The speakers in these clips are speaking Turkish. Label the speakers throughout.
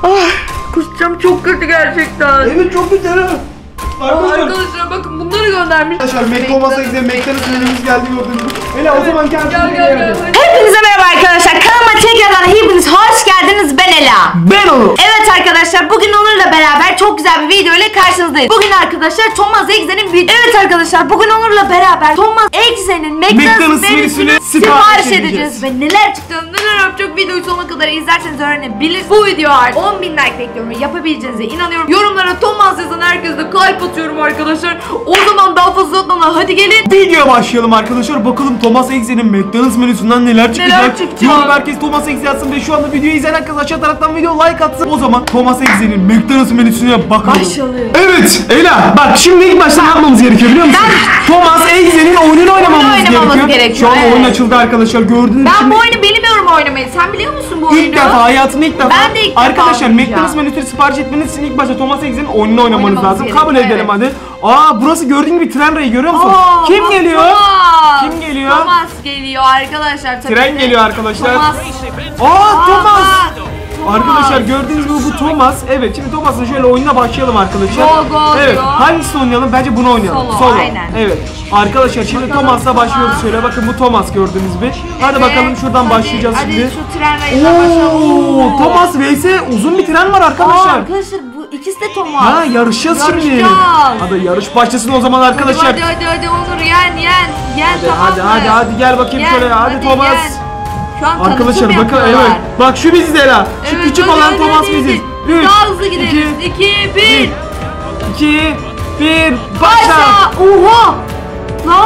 Speaker 1: Kusacağım çok kötü gerçekten.
Speaker 2: Evet çok kötü.
Speaker 1: Arkadaşlar bakın bunları göndermiş.
Speaker 2: Arkadaşlar McDonald's'a gidelim. McDonald's menümüz geldi gördüğünüz gibi. Hele o zaman kendinize
Speaker 1: Gel.
Speaker 3: Hepinize merhaba arkadaşlar. Kanalıma tekrardan hepiniz hoş geldiniz. Ben Ela.
Speaker 2: Ben Onur.
Speaker 3: Evet arkadaşlar bugün Onur'la beraber çok güzel bir video ile karşınızdayız. Bugün arkadaşlar Thomas Exe'nin Evet arkadaşlar bugün Onur'la beraber Thomas Exe'nin McDonald's menüsünü sipariş edeceğiz. Ve neler çıktığını neler yapacak videoyu sonuna kadar izlerseniz öğrenebilirsiniz. Bu video artık 10.000 like bekliyorum ve yapabileceğinize inanıyorum. Yorumlara Thomas yazan herkese de kalp atıyorum arkadaşlar. O zaman daha fazla uzatmadan hadi gelin
Speaker 2: videoya başlayalım arkadaşlar. Bakalım Thomas Exe'nin McDonald's menüsünden neler çıkacak. Yorum herkes Thomas Exe yazsın ve şu anda videoyu izleyen herkes aşağı taraftan video like atsın. O zaman Thomas Exe'nin McDonald's menüsüne bakalım.
Speaker 3: başlayalım.
Speaker 2: Evet Ela bak şimdi ilk başta ne yapmamız gerekiyor biliyor musun? Thomas Exe'nin oyununu oynamamız gerekiyor. Şu an oyun açıldı arkadaşlar gördüğünüz
Speaker 3: Ben bu oyunu bilmiyorum oynamayı. Sen biliyor musun bu oyunu?
Speaker 2: İlk defa hayatımda ilk defa.
Speaker 3: Ben de ilk defa
Speaker 2: arkadaşlar
Speaker 3: oynayacağım.
Speaker 2: McDonald's menüsünü sipariş etmeniz için ilk başta Thomas Exe'nin oyununu oynamanız
Speaker 3: Oynamamız
Speaker 2: lazım.
Speaker 3: gerekiyor,
Speaker 2: Kabul edelim hadi. Burası gördüğün gibi tren rayı görüyor musun? Kim geliyor?
Speaker 3: Thomas.
Speaker 2: Kim geliyor?
Speaker 3: Thomas geliyor arkadaşlar. Tabii
Speaker 2: Tren
Speaker 3: de.
Speaker 2: geliyor arkadaşlar.
Speaker 3: Thomas.
Speaker 2: Thomas.
Speaker 3: Thomas.
Speaker 2: Arkadaşlar gördüğünüz gibi bu Thomas. Evet şimdi Thomas'ın şöyle oyununa başlayalım arkadaşlar.
Speaker 3: Go.
Speaker 2: Evet hangisini oynayalım? Bence bunu oynayalım.
Speaker 3: Solo, aynen.
Speaker 2: Evet arkadaşlar şimdi
Speaker 3: Bakalım
Speaker 2: Thomas'la
Speaker 3: Thomas.
Speaker 2: başlıyoruz şöyle. Bakın bu Thomas gördüğünüz gibi. Hadi bakalım şuradan başlayacağız
Speaker 3: hadi
Speaker 2: şimdi.
Speaker 3: şu tren rayından başlayalım.
Speaker 2: Thomas vs uzun bir tren var arkadaşlar.
Speaker 3: Arkadaşlar bu ikisi de Thomas.
Speaker 2: Yarışacağız şimdi.
Speaker 3: Yarışacağız.
Speaker 2: Hadi yarış başlasın o zaman arkadaşlar.
Speaker 3: Hadi Onur yen
Speaker 2: Hadi gel bakayım şöyle. Hadi Thomas.
Speaker 3: Yen. Şu an
Speaker 2: Arkadaşlar
Speaker 3: tanıtım
Speaker 2: bakın
Speaker 3: yapıyorlar.
Speaker 2: evet. Bak şu biziz Ela. Şu
Speaker 3: Evet,
Speaker 2: küçük
Speaker 3: hadi,
Speaker 2: olan
Speaker 3: hadi,
Speaker 2: Thomas
Speaker 3: hadi.
Speaker 2: biziz. 3
Speaker 3: Daha hızlı gideriz. 2 1
Speaker 2: 2 1 başla.
Speaker 3: Oha! Lan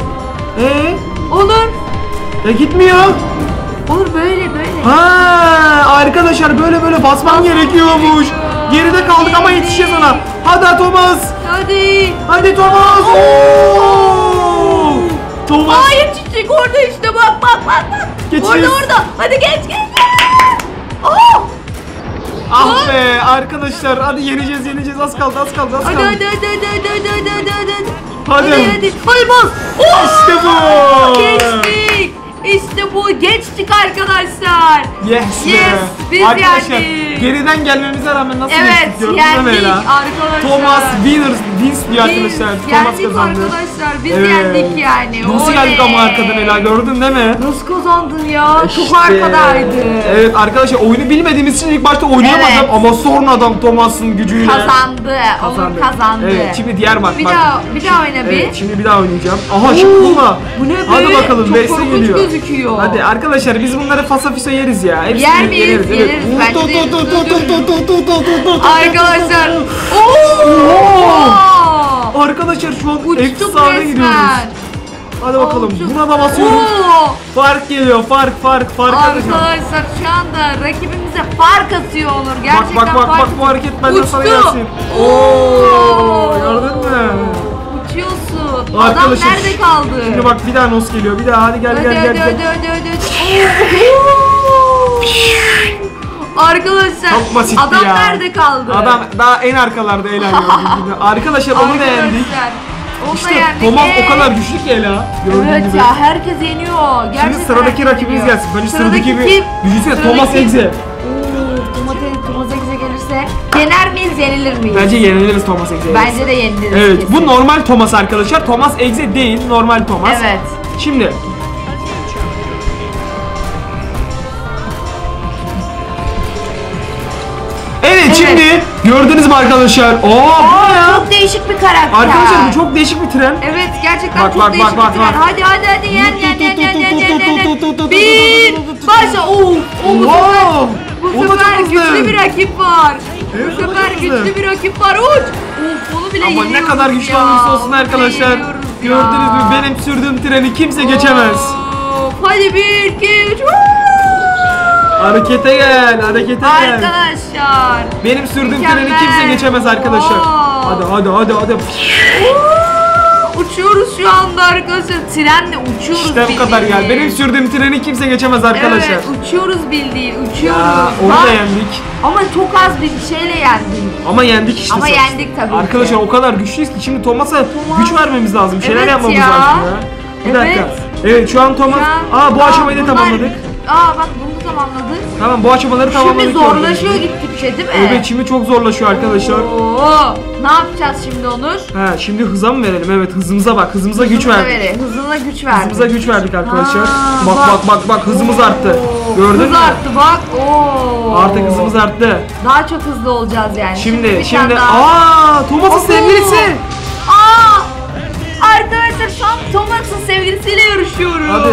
Speaker 3: Onur.
Speaker 2: Gitmiyor.
Speaker 3: Onur böyle.
Speaker 2: Arkadaşlar böyle basmam gerekiyormuş. Geride kaldık ama yetişeceğiz ona. Hadi Thomas. Hadi Thomas. Thomas.
Speaker 3: Yetişecek orada işte bak.
Speaker 2: Geçeceğiz.
Speaker 3: Orada. Hadi geç.
Speaker 2: Ah be arkadaşlar hadi yeneceğiz az kaldı.
Speaker 3: Hadi.
Speaker 2: Hadi
Speaker 3: bas.
Speaker 2: İşte bu.
Speaker 3: Geçtik. İşte bu geçtik arkadaşlar.
Speaker 2: Yes
Speaker 3: biz
Speaker 2: arkadaşlar
Speaker 3: yendik.
Speaker 2: geriden gelmemize rağmen nasıl
Speaker 3: Evet
Speaker 2: geçtik gördünüz mü
Speaker 3: yendik
Speaker 2: Ela?
Speaker 3: arkadaşlar.
Speaker 2: Thomas wins diyor arkadaşlar. Thomas
Speaker 3: Yendik
Speaker 2: kazandı.
Speaker 3: arkadaşlar biz yendik yani.
Speaker 2: Nasıl geldik ama arkadan Ela gördün değil mi?
Speaker 3: Nasıl kazandın ya? Çok
Speaker 2: İşte.
Speaker 3: arkadaydı.
Speaker 2: Evet arkadaşlar oyunu bilmediğimiz için ilk başta oynayamadım
Speaker 3: Evet.
Speaker 2: ama sonradan Thomas'ın gücüyle
Speaker 3: Kazandı. Onur kazandı.
Speaker 2: Evet şimdi diğer bak.
Speaker 3: Bir daha oyna bir.
Speaker 2: Evet şimdi bir daha oynayacağım. Aha şimdi bulma.
Speaker 3: Bu ne be?
Speaker 2: Hadi bakalım
Speaker 3: Çok
Speaker 2: Vs
Speaker 3: korkunç
Speaker 2: geliyor.
Speaker 3: gözüküyor.
Speaker 2: Hadi arkadaşlar biz bunları fasafiso yeriz ya. Hepsini
Speaker 3: Yer miyiz?
Speaker 2: yeriz.
Speaker 3: Yeriz. Bence de. Arkadaşlar.
Speaker 2: Arkadaşlar şu an
Speaker 3: Uçtuk
Speaker 2: efsane gidiyoruz.
Speaker 3: resmen.
Speaker 2: Hadi bakalım.
Speaker 3: Uçtuk.
Speaker 2: Buna da basıyoruz. Fark geliyor. Fark atacağım.
Speaker 3: Arkadaşlar şu anda rakibimize fark atıyor Onur. Gerçekten
Speaker 2: Bak bu hareket benden sana gelsin. Gördün mü?
Speaker 3: Uçuyorsun.
Speaker 2: Arkadaşlar,
Speaker 3: Adam nerede kaldı?
Speaker 2: Şimdi bak bir daha nos geliyor. Bir daha hadi gel.
Speaker 3: Hadi. Arkadaşlar
Speaker 2: Çok basitti
Speaker 3: adam
Speaker 2: ya.
Speaker 3: nerede kaldı?
Speaker 2: Adam daha en arkalarda Ela gördüğünüz gibi. Arkadaşlar onu da yendik.
Speaker 3: Onu da
Speaker 2: İşte
Speaker 3: yendik.
Speaker 2: Thomas o kadar güçlü ki Ela. Gördüğün
Speaker 3: Evet
Speaker 2: gibi.
Speaker 3: ya herkes yeniyor. Gerçekten
Speaker 2: Şimdi sıradaki
Speaker 3: herkes
Speaker 2: rakibimiz
Speaker 3: yeniyor.
Speaker 2: gelsin. Bence sıradaki bir
Speaker 3: kim?
Speaker 2: düşünsene Thomas Exe.
Speaker 3: Thomas Exe gelirse yener miyiz yenilir miyiz?
Speaker 2: Bence yeniliriz Thomas Exe'yi.
Speaker 3: Bence de yeniliriz.
Speaker 2: Evet
Speaker 3: kesin.
Speaker 2: bu normal Thomas arkadaşlar. Thomas Exe değil normal Thomas.
Speaker 3: Evet.
Speaker 2: Şimdi Evet şimdi gördünüz mü arkadaşlar? Bu ne ya?
Speaker 3: Çok değişik bir karakter.
Speaker 2: Arkadaşlar bu çok değişik bir tren.
Speaker 3: Evet gerçekten
Speaker 2: Bak,
Speaker 3: çok
Speaker 2: bak,
Speaker 3: değişik
Speaker 2: bak,
Speaker 3: bir tren.
Speaker 2: bak.
Speaker 3: Hadi yen. Bir başla. Bu
Speaker 2: O da
Speaker 3: sefer
Speaker 2: çok hızlı.
Speaker 3: güçlü bir rakip var.
Speaker 2: Evet,
Speaker 3: Bu
Speaker 2: o da
Speaker 3: sefer
Speaker 2: çok hızlı.
Speaker 3: güçlü bir rakip var. Uç. Onu bile
Speaker 2: Ama ne
Speaker 3: yeniyoruz
Speaker 2: kadar güçlü
Speaker 3: ya.
Speaker 2: olursa olsun
Speaker 3: Onu bile
Speaker 2: arkadaşlar.
Speaker 3: yeniyoruz ya.
Speaker 2: Gördünüz mü benim sürdüğüm treni kimse geçemez.
Speaker 3: Hadi 1 2 3.
Speaker 2: Harekete gel.
Speaker 3: Arkadaşlar.
Speaker 2: Benim sürdüğüm
Speaker 3: Mükemmel.
Speaker 2: treni kimse geçemez arkadaşlar. Hadi.
Speaker 3: Uçuyoruz şu anda arkadaşlar. Trenle uçuyoruz
Speaker 2: İşte bu kadar gel. Benim sürdüğüm treni kimse geçemez arkadaşlar.
Speaker 3: Evet uçuyoruz bildiğin uçuyoruz.
Speaker 2: Ya onu
Speaker 3: Bak,
Speaker 2: da yendik.
Speaker 3: ama çok az bir şeyle yendik.
Speaker 2: Ama yendik işte.
Speaker 3: Ama
Speaker 2: sen.
Speaker 3: yendik tabii
Speaker 2: Arkadaşlar
Speaker 3: ki.
Speaker 2: o kadar güçlüyüz ki şimdi Thomas'a güç vermemiz lazım. Bir şeyler
Speaker 3: Evet
Speaker 2: yapmamız
Speaker 3: ya.
Speaker 2: lazım ya. Bir dakika. Evet şu an Thomas.
Speaker 3: Şu an-
Speaker 2: Bu aşamayı da
Speaker 3: bunlar-
Speaker 2: tamamladık.
Speaker 3: Bak bunu tamamladık.
Speaker 2: Tamam, bu aşamaları tamamladık.
Speaker 3: Şimdi zorlaşıyor gittikçe değil mi?
Speaker 2: Evet, şimdi çok zorlaşıyor arkadaşlar.
Speaker 3: Oo, ne yapacağız şimdi Onur?
Speaker 2: He, şimdi hıza mı verelim? Evet, hızımıza bak. Hızımıza güç verdik.
Speaker 3: Hızına güç verdik.
Speaker 2: Hızımıza güç verdik arkadaşlar.
Speaker 3: Aa,
Speaker 2: Bak hızımız arttı. Gördün
Speaker 3: Hız
Speaker 2: mü?
Speaker 3: arttı bak. Oo.
Speaker 2: Artık hızımız arttı.
Speaker 3: Daha çok hızlı olacağız yani.
Speaker 2: Şimdi
Speaker 3: bir tane daha.
Speaker 2: Thomas'ın
Speaker 3: Oo.
Speaker 2: sevgilisi.
Speaker 3: Aa! Arkadaşlar şu an Thomas'ın sevgilisiyle yarışıyoruz.
Speaker 2: Hadi.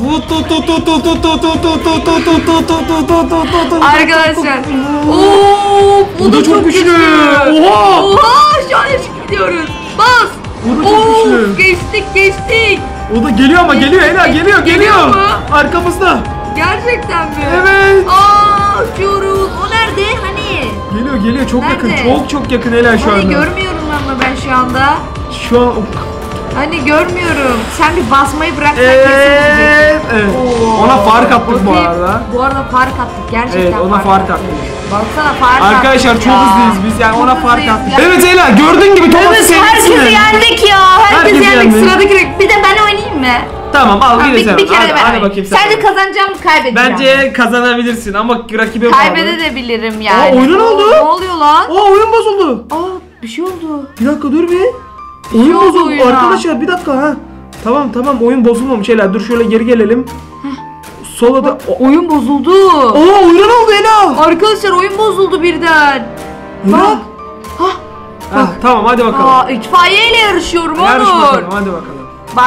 Speaker 3: Arkadaşlar. Oo,
Speaker 2: Bu da çok güçlü. Oha!
Speaker 3: Oha! Şu an eşit gidiyoruz. Bas.
Speaker 2: Bu da çok güçlü.
Speaker 3: Geçtik.
Speaker 2: O da geliyor ama geliyor Ela,
Speaker 3: Geliyor
Speaker 2: geliyor.
Speaker 3: mu?
Speaker 2: Arkamızda.
Speaker 3: Gerçekten mi?
Speaker 2: Evet.
Speaker 3: Aa, uçuyoruz. O nerede? Hani?
Speaker 2: Geliyor çok
Speaker 3: Nerede?
Speaker 2: yakın. Çok yakın Ela şu
Speaker 3: Hani
Speaker 2: anda.
Speaker 3: görmüyorum ama ben şu anda.
Speaker 2: Şu an
Speaker 3: Hani görmüyorum. Sen bir basmayı bırak.
Speaker 2: evet. Ona fark attık bu
Speaker 3: Bakayım.
Speaker 2: arada.
Speaker 3: Bu arada fark attık gerçekten.
Speaker 2: Evet, ona fark attık.
Speaker 3: Baksana fark
Speaker 2: Arkadaşlar
Speaker 3: attık
Speaker 2: çok
Speaker 3: ya.
Speaker 2: hızlıyız biz, yani
Speaker 3: Çok
Speaker 2: ona fark
Speaker 3: hızlıyız
Speaker 2: attık.
Speaker 3: ya.
Speaker 2: Evet Ela, gördüğün gibi Thomas'ın
Speaker 3: Evet,
Speaker 2: sevgilisi.
Speaker 3: herkesi yendik ya. Herkesi
Speaker 2: Herkesi
Speaker 3: yendik.
Speaker 2: yendik.
Speaker 3: Sıradaki bir de ben oynayayım mı?
Speaker 2: Tamam, al
Speaker 3: Tamam,
Speaker 2: bir de sen.
Speaker 3: bir kere
Speaker 2: Hadi,
Speaker 3: ben
Speaker 2: hadi
Speaker 3: oynayayım.
Speaker 2: bakayım sen.
Speaker 3: Sence kazanacağım mı kaybedeceğim?
Speaker 2: Bence kazanabilirsin ama rakibe bağlı.
Speaker 3: Kaybedebilirim yani.
Speaker 2: Aa, oyuna ne oldu?
Speaker 3: Ne oluyor lan?
Speaker 2: Oyun bozuldu.
Speaker 3: Aa, bir şey oldu.
Speaker 2: Bir dakika dur bir. Oyun
Speaker 3: oldu
Speaker 2: bozuldu
Speaker 3: oyuna.
Speaker 2: arkadaşlar, bir dakika ha. Tamam oyun bozulmamış Ela, dur şöyle geri gelelim. Sola da...
Speaker 3: Oyun bozuldu.
Speaker 2: Oyuna ne oldu Ela?
Speaker 3: Arkadaşlar oyun bozuldu birden.
Speaker 2: Ela?
Speaker 3: Bak. Hah.
Speaker 2: Tamam hadi bakalım.
Speaker 3: Aa, itfaiyeyle yarışıyorum
Speaker 2: Yarış
Speaker 3: Onur.
Speaker 2: bakalım, hadi bakalım.
Speaker 3: Bak.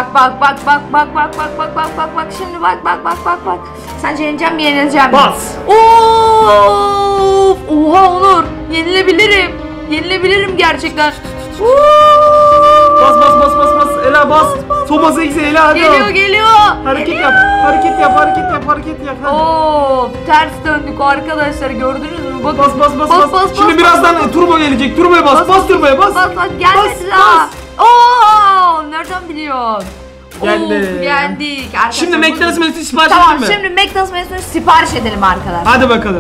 Speaker 3: Şimdi bak. Sence yeneceğim mi yenileceğim mi?
Speaker 2: Bas.
Speaker 3: Of! Oha Onur. Yenilebilirim gerçekten.
Speaker 2: Bas. Ela bas. Thomas Eggs'e Ela hadi.
Speaker 3: Geliyor.
Speaker 2: Hareket yap. Hareket yap. Hadi.
Speaker 3: Oo, ters döndük arkadaşlar, gördünüz mü? Bakın.
Speaker 2: Bas. Şimdi birazdan turbo gelecek. Turboya bas. Turboya bas.
Speaker 3: Bas gelmedi
Speaker 2: Bas.
Speaker 3: daha. Oo, nereden biliyorsun?
Speaker 2: Geldi.
Speaker 3: Oo, yendik arkadaşlar.
Speaker 2: Şimdi McDonald's menüsü sipariş
Speaker 3: Tamam,
Speaker 2: edelim mi?
Speaker 3: şimdi McDonald's menüsünü sipariş edelim arkadaşlar.
Speaker 2: Hadi bakalım.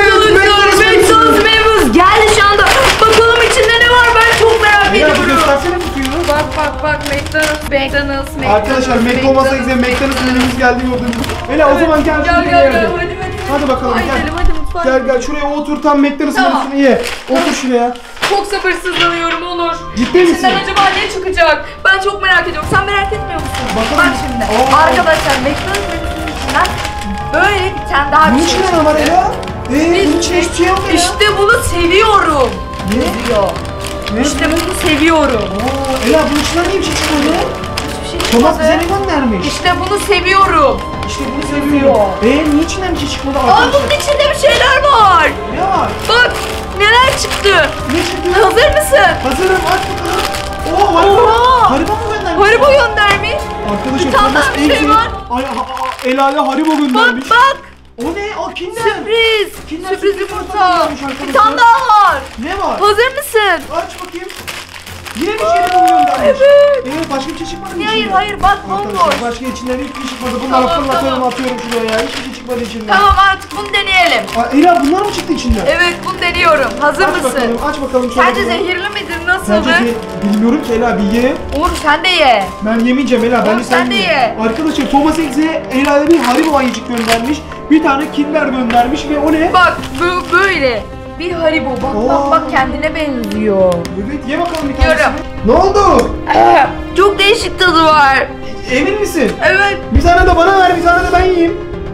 Speaker 3: McDonald's menümüz geldi şu anda. Bakalım içinde ne var, ben çok merak ediyorum.
Speaker 2: göstersene kutuyu.
Speaker 1: Bak McDonald's.
Speaker 2: Arkadaşlar McDonald's'a gideceğim. McDonald's menümüz geldi gördüğünüz gibi. Ela o zaman gel.
Speaker 1: Gel
Speaker 2: Hadi bakalım
Speaker 1: Ay,
Speaker 2: gel.
Speaker 1: gidelim, hadi mutfağa.
Speaker 2: Gel şuraya otur, tam McDonald's
Speaker 1: Tamam.
Speaker 2: menüsünü ye. Otur şuraya.
Speaker 1: Çok sabırsızlanıyorum Onur.
Speaker 2: Ciddi misin?
Speaker 1: İçinden acaba ne çıkacak? Ben çok merak ediyorum. Sen merak etmiyor musun?
Speaker 2: Bakalım.
Speaker 3: Bak şimdi.
Speaker 2: Aa.
Speaker 3: Arkadaşlar McDonald's menüsünün içinden böyle bir tane daha
Speaker 2: Bunun
Speaker 3: bir şey
Speaker 2: içinde ne var Ela? Bunun içinde hiçbir şey yok ya.
Speaker 3: İşte bunu seviyorum.
Speaker 2: Ne?
Speaker 3: Diyor.
Speaker 2: Ne?
Speaker 3: İşte bunu seviyorum.
Speaker 2: Ela bunun içinden niye bir şey çıkmadı?
Speaker 3: Hiçbir şey
Speaker 2: Thomas
Speaker 3: çıkmadı.
Speaker 2: bize ne göndermiş?
Speaker 3: İşte bunu seviyorum.
Speaker 2: İşte bunu seviyor. Niye içinden bir şey çıkmadı
Speaker 3: Aa,
Speaker 2: arkadaşlar?
Speaker 3: bunun içinde bir şeyler var.
Speaker 2: Ne var?
Speaker 3: Bak neler çıktı.
Speaker 2: Ne çıktı?
Speaker 3: Hazır mısın?
Speaker 2: Hazırım, aç bakalım. Haribo.
Speaker 3: Oha.
Speaker 2: Haribo mu göndermiş?
Speaker 3: Haribo göndermiş.
Speaker 2: Arkadaşlar
Speaker 3: Bir tane
Speaker 2: Thomas
Speaker 3: daha bir şey
Speaker 2: Eggs'in-
Speaker 3: var.
Speaker 2: Ela'ya Haribo göndermiş.
Speaker 3: Bak.
Speaker 2: O ne? O Kinder.
Speaker 3: Sürpriz.
Speaker 2: Kinder
Speaker 3: Sürpriz
Speaker 2: sürpriz
Speaker 3: yumurta.
Speaker 2: göndermiş arkadaşlar.
Speaker 3: Bir tane daha var.
Speaker 2: Ne var?
Speaker 3: Hazır mısın?
Speaker 2: Aç bakayım. Yine bir şey göndermiş.
Speaker 3: Evet.
Speaker 2: Başka bir şey çıkmadı mı
Speaker 3: Hayır
Speaker 2: içinden?
Speaker 3: bak bomboş.
Speaker 2: Arkadaşlar başka içinden hiçbir şey çıkmadı. Bunları
Speaker 3: Tamam,
Speaker 2: fırlatıyorum,
Speaker 3: tamam.
Speaker 2: atıyorum şuraya ya. Hiçbir şey çıkmadı içinden.
Speaker 3: Tamam artık bunu deneyelim.
Speaker 2: Ela bunlar mı çıktı içinden?
Speaker 3: Evet bunu deniyorum. Hazır
Speaker 2: Aç
Speaker 3: mısın?
Speaker 2: bakalım, aç bakalım. şöyle
Speaker 3: Sence
Speaker 2: bakalım.
Speaker 3: zehirli midir,
Speaker 2: Sence
Speaker 3: nasıldır?
Speaker 2: bilmiyorum ki Ela, bir ye.
Speaker 3: Uğur sen de ye.
Speaker 2: Ben yemeyeceğim Ela, ben
Speaker 3: Oğlum
Speaker 2: de
Speaker 3: sen de ye.
Speaker 2: Arkadaşlar Thomas Eggs'e Ela'ya bir Haribo ayıcık göndermiş. Bir tane Kinder göndermiş ve o ne?
Speaker 3: Bak bu böyle. Bir Haribo bak kendine benziyor.
Speaker 2: Evet, ye bakalım bir tanesini.
Speaker 3: Yiyorum.
Speaker 2: Ne oldu?
Speaker 3: Çok değişik tadı var.
Speaker 2: Emin misin?
Speaker 3: Evet.
Speaker 2: Bir tane de bana ver, bir tane de ben yiyeyim.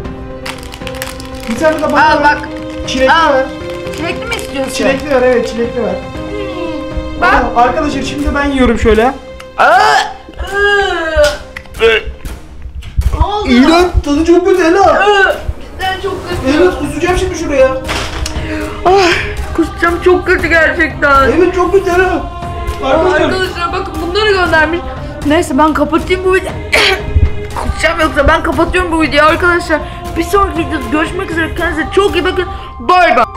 Speaker 2: Bir tane de bana
Speaker 3: Al
Speaker 2: ver.
Speaker 3: bak.
Speaker 2: Çilekli
Speaker 3: Al.
Speaker 2: ver.
Speaker 3: Çilekli mi istiyorsun?
Speaker 2: Çilekli ver, evet çilekli ver.
Speaker 3: Bak.
Speaker 2: Aa, arkadaşlar şimdi ben yiyorum şöyle.
Speaker 3: Ne oldu?
Speaker 2: İğrenç, tadı çok kötü Ela.
Speaker 3: Sen çok kötü.
Speaker 2: Evet, kusacağım şimdi şuraya.
Speaker 1: Kusacağım, çok kötü gerçekten.
Speaker 2: Evet, çok kötü Ela. Arkadaşlar.
Speaker 1: Arkadaşlar bakın bunları göndermiş.
Speaker 3: Neyse ben kapatayım bu videoyu. Kusacağım yoksa ben kapatıyorum bu videoyu arkadaşlar. Bir sonraki videoda görüşmek üzere. Kendinize çok iyi bakın. Bay bay.